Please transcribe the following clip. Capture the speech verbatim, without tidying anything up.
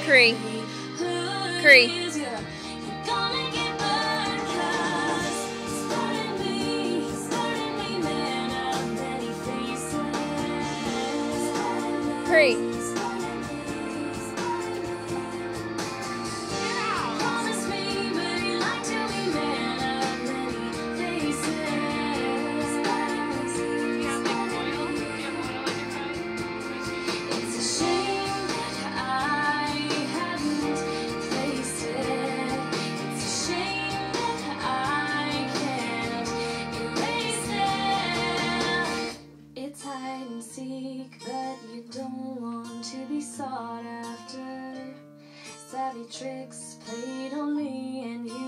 Cree. Cree. Cree. Hide and seek, but you don't want to be sought after. Savvy tricks played on me and you